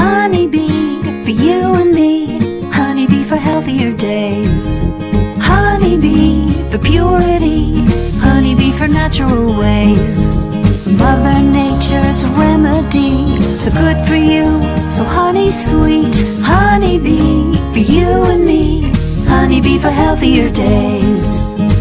Honeybee, for you and me. Honeybee for healthier days. Honeybee for purity. Honeybee for natural ways. Mother Nature's remedy, so good for you, so honey sweet. Honeybee for you and me. Honeybee for healthier days.